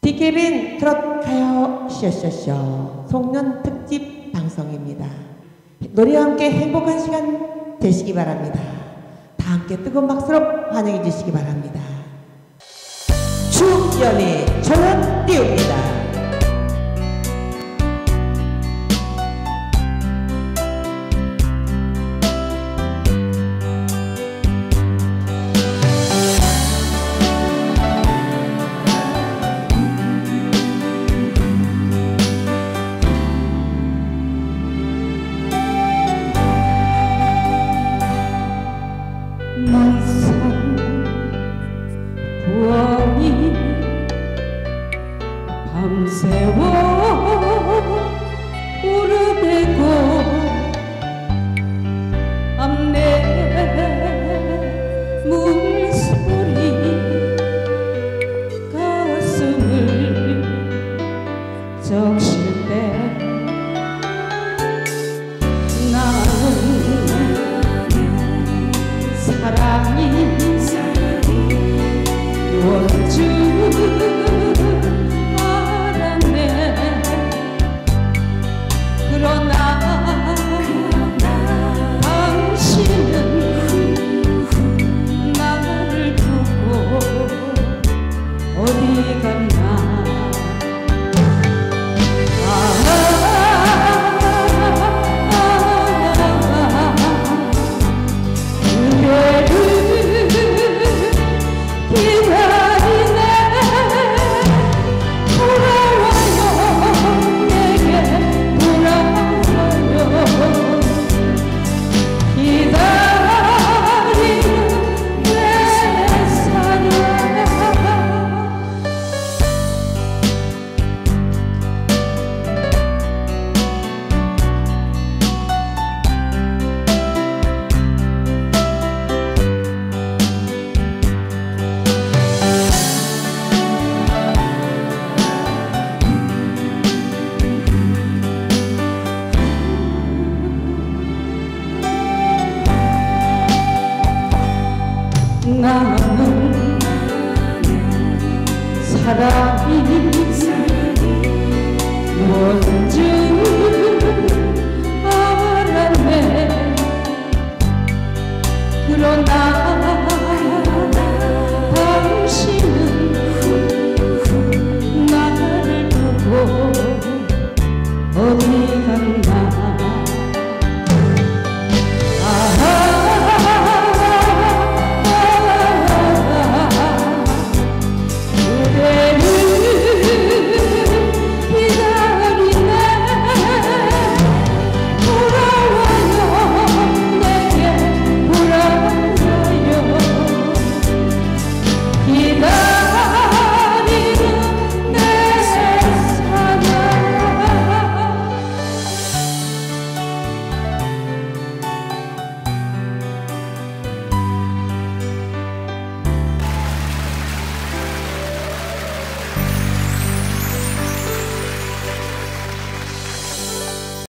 DKBN 트롯 가요 쇼쇼쇼 송년 특집 방송입니다. 노래와 함께 행복한 시간 되시기 바랍니다. 다 함께 뜨거운 박수로 환영해 주시기 바랍니다. 축연이 저는 띄웁니다. 낯선 부엉이 밤새워 우르대고 앞내 물소리 가슴을 적실 때 나는 사랑이 원줄 알았네. 그러나 당신은 나를 두고 어디 갔나. 나는 사랑이 뭔지